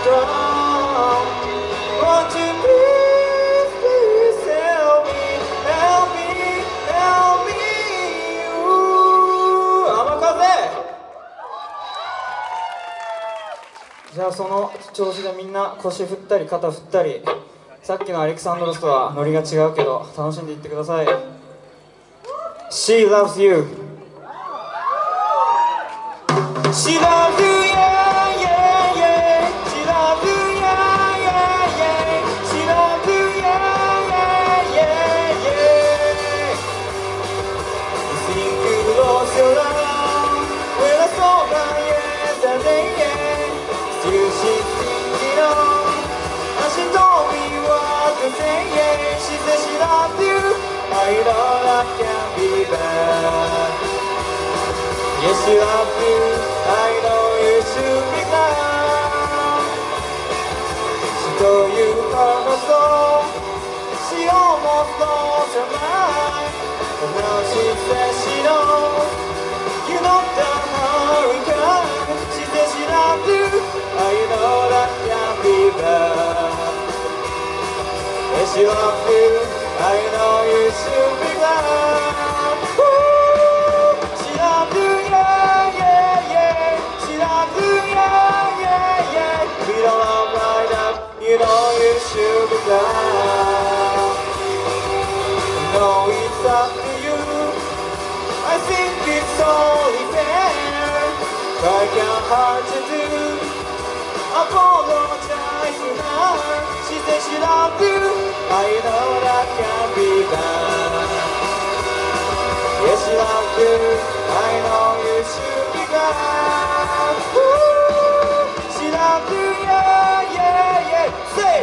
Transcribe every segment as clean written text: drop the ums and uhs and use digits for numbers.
strong. Won't you please, please help me, help me, help me.雨風。じゃあその調子でみんな腰振ったり肩振ったり、さっきのアレクサンドロスとはノリが違うけど楽しんでいってください。 She loves you. She loves you, yeah, yeah, yeah. She loves you, yeah, yeah, yeah. She loves you, yeah, yeah, yeah, yeah. You think you lost your love when I saw her yesterday, yeah. Still she's thinking on, and she told me what to say, yeah. She said she loves you, I know that can be bad. Yes, she loves you, I know you should be glad. She told you her soul, she almost lost her mind, but now she says she knows you knocked down hurricane. She says she loves you, I know that can be bad. Yes, she loves you, I know you should be glad. Ooh, she loves you, yeah, yeah, yeah. She loves you, yeah, yeah, yeah. We don't love like that, you know you should be glad. No, it's up to you. I think it's only fair. Try can't hard to do. Apologize to her. She said she loves you. I know that can be bad. Yes, she loves you. I know you should be glad. Ooh, she loves you, yeah, yeah, yeah. Say,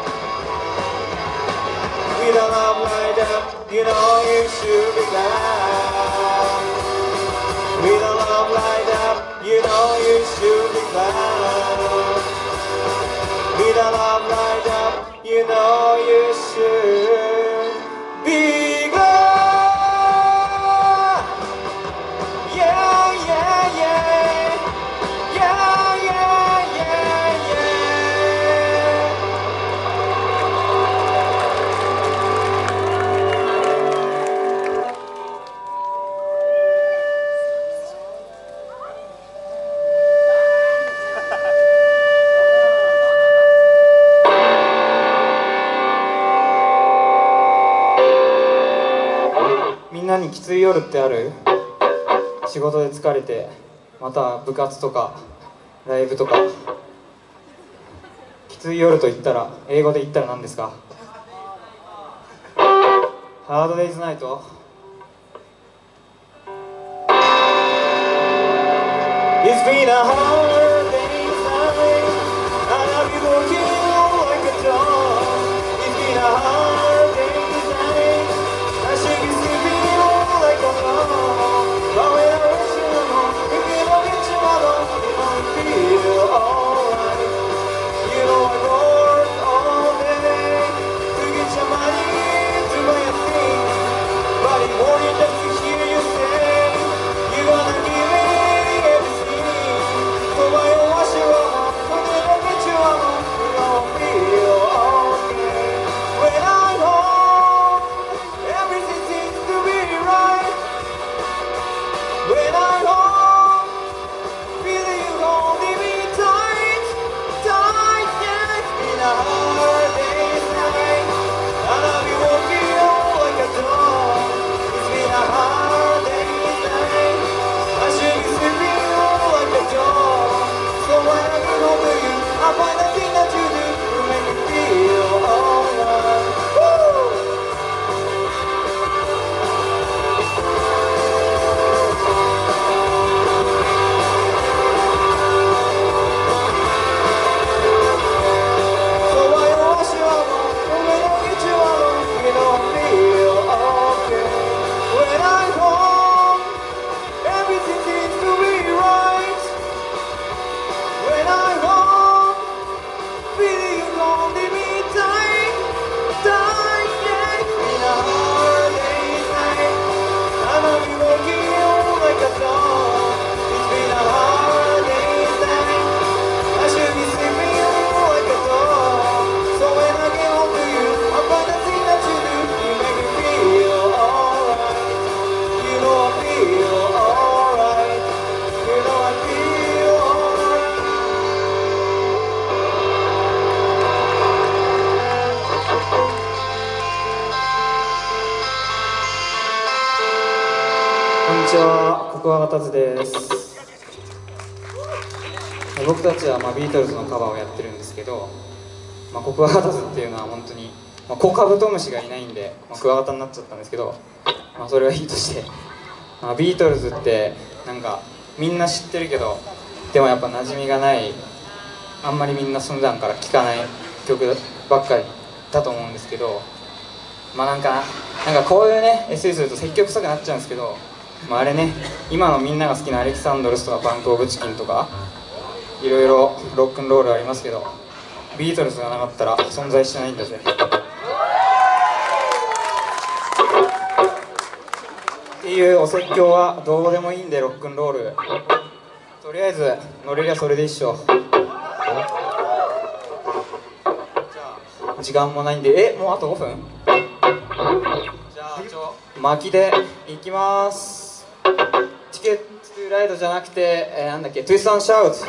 we don't love like that. You know you should be glad. We don't love like that. You know you should be glad. We don't love like that. You know you should be glad. Yeah, yeah, yeah. Yeah, yeah, yeah, yeah. みんなにきつい夜ってある？仕事で疲れて、また部活とかライブとか。きつい夜と言ったら、英語で言ったら何ですか？ハードデイズナイト。 It's been a hard day's night, and I've been working like a dog. It's been a hard day's night, I should be sleeping like a dog. But when I reach you home, if you don't get you alone, it won't feel alright. You know I work all day to get your money to buy a thing, but in morning just to hear you say you're gonna give me everything. So ココアガタズです。僕たちはビートルズのカバーをやってるんですけど、コクワガタズっていうのは本当に、コカブトムシがいないんで、クワガタになっちゃったんですけど、それはいいとして、ビートルズってなんかみんな知ってるけど、でもやっぱ馴染みがない、あんまりみんな普段から聴かない曲ばっかりだと思うんですけど、なんかこういうね SE すると積極臭くなっちゃうんですけど、あれね、今のみんなが好きなアレキサンドロスとかバンク・オブ・チキンとかいろいろロックンロールありますけど、ビートルズがなかったら存在してないんだぜっていうお説教はどうでもいいんで、ロックンロールとりあえず乗れりゃそれで一緒。時間もないんで、もうあと5分。じゃあ巻きでいきます。チケットトゥライドじゃなくて、なんだっけ、トゥイスト&シャウト。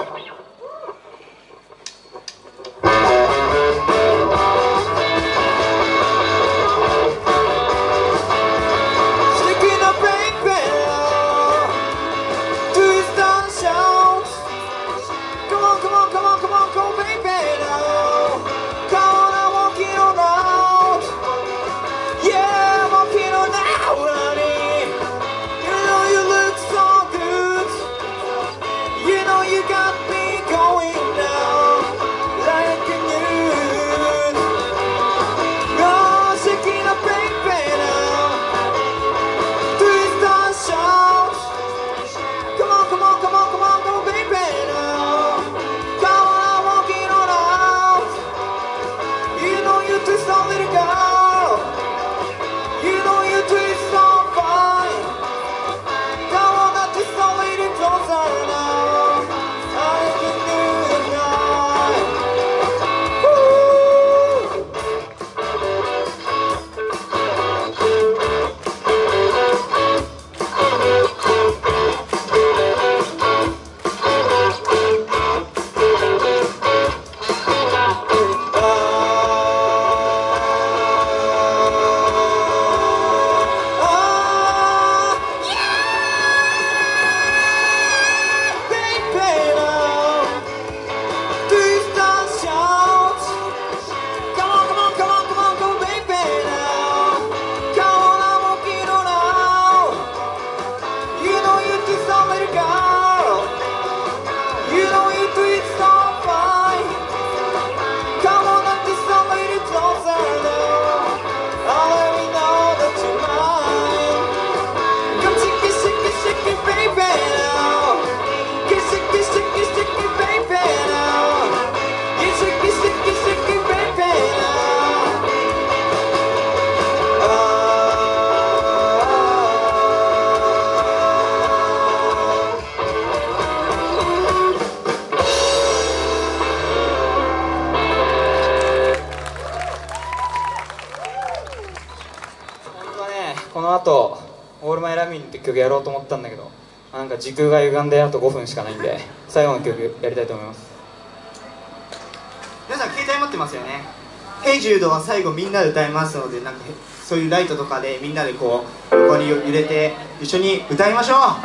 この後オールマイラミンって曲やろうと思ったんだけど、時空が歪んであと5分しかないんで、最後の曲やりたいと思います。 皆さん携帯持ってますよね。ヘイジュードは最後みんなで歌いますので、そういうライトとかでみんなでこう横に揺れて一緒に歌いましょう。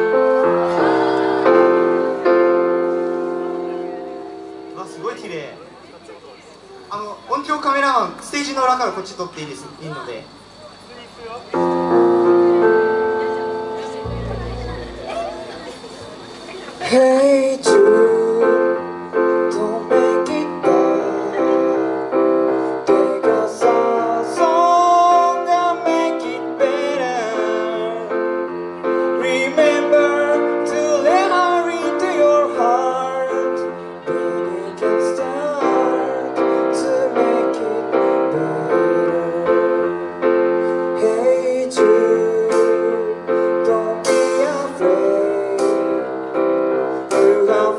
すごい綺麗。音響カメラマンステージの裏からこっち撮っていいので。 Hey Jude, don't make it bad. Take a sad song and make it better. Remember to let her into your heart. Then you can start to make it better. Hey Jude, don't be afraid.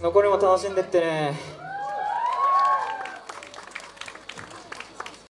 残りも楽しんでってね。